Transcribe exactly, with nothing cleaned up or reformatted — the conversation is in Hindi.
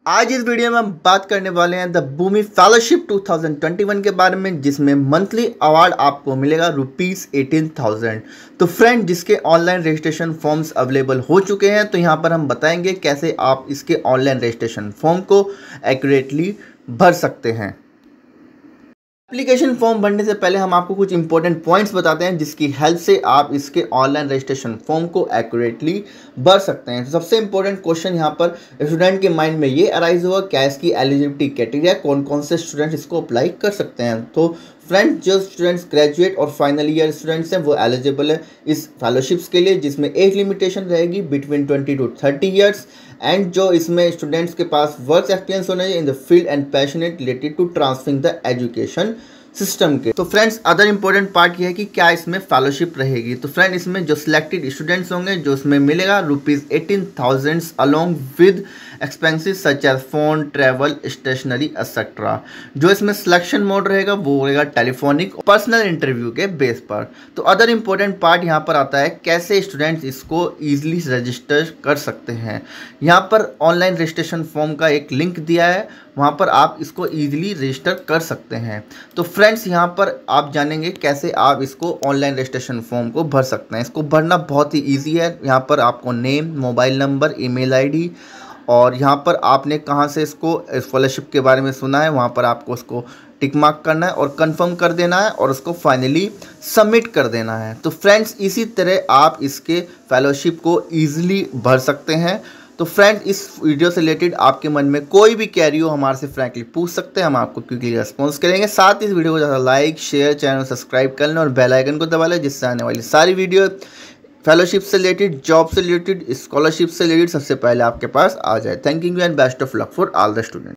आज इस वीडियो में हम बात करने वाले हैं the Bhumi fellowship two thousand twenty one के बारे में, जिसमें मंथली अवार्ड आपको मिलेगा रुपीज़ एटीन थाउजेंड। तो फ्रेंड, जिसके ऑनलाइन रजिस्ट्रेशन फॉर्म्स अवेलेबल हो चुके हैं, तो यहाँ पर हम बताएंगे कैसे आप इसके ऑनलाइन रजिस्ट्रेशन फॉर्म को एक्यूरेटली भर सकते हैं। एप्लीकेशन फॉर्म भरने से पहले हम आपको कुछ इंपॉर्टेंट पॉइंट्स बताते हैं जिसकी हेल्प से आप इसके ऑनलाइन रजिस्ट्रेशन फॉर्म को एक्यूरेटली भर सकते हैं। तो सबसे इंपॉर्टेंट क्वेश्चन यहाँ पर स्टूडेंट के माइंड में ये अराइज होगा, क्या इसकी एलिजिबिलिटी क्राइटेरिया, कौन कौन से स्टूडेंट इसको अप्लाई कर सकते हैं। तो फ्रेंड्स, जो स्टूडेंट्स ग्रेजुएट और फाइनल ईयर स्टूडेंट्स हैं वो एलिजिबल है इस फेलोशिप्स के लिए, जिसमें एज लिमिटेशन रहेगी between twenty two thirty years. And जो इसमें स्टूडेंट्स के पास वर्क एक्सपीरियंस होना चाहिए in the field and passionate related to transferring the education system के। तो फ्रेंड्स, अदर इंपॉर्टेंट पार्ट ये है कि क्या इसमें फेलोशिप रहेगी। तो फ्रेंड, इसमें जो सिलेक्टेड स्टूडेंट्स होंगे जो इसमें मिलेगा rupees eighteen thousand along with expenses such as phone, travel, stationery etcetera. जो इसमें सिलेक्शन मोड रहेगा वो रहेगा टेलीफोनिक पर्सनल इंटरव्यू के बेस पर। तो अदर इंपॉर्टेंट पार्ट यहाँ पर आता है कैसे स्टूडेंट्स इसको ईजिली रजिस्टर कर सकते हैं। यहाँ पर ऑनलाइन रजिस्ट्रेशन फॉर्म का एक लिंक दिया है, वहाँ पर आप इसको ईजिली रजिस्टर कर सकते हैं। तो फ्रेंड्स, यहाँ पर आप जानेंगे कैसे आप इसको ऑनलाइन रजिस्ट्रेशन फॉर्म को भर सकते हैं। इसको भरना बहुत ही ईजी है। यहाँ पर आपको name, mobile number, email ID और यहाँ पर आपने कहाँ से इसको स्कॉलरशिप के बारे में सुना है वहाँ पर आपको उसको टिक मार्क करना है और कंफर्म कर देना है और उसको फाइनली सबमिट कर देना है। तो फ्रेंड्स, इसी तरह आप इसके फेलोशिप को ईजिली भर सकते हैं। तो फ्रेंड्स, इस वीडियो से रिलेटेड आपके मन में कोई भी क्वेरी हो हमारे से फ्रैंकली पूछ सकते हैं, हम आपको क्विकली रेस्पॉन्स करेंगे। साथ ही इस वीडियो को ज़्यादा लाइक, शेयर, चैनल सब्सक्राइब कर लें और बेल आइकन को दबा लें, जिससे आने वाली सारी वीडियो फेलोशिप से रिलेटेड, जॉब से रिलेटेड, स्कॉलरशिप से रिलेटेड सबसे पहले आपके पास आ जाए। Thank you and best of luck for all the student.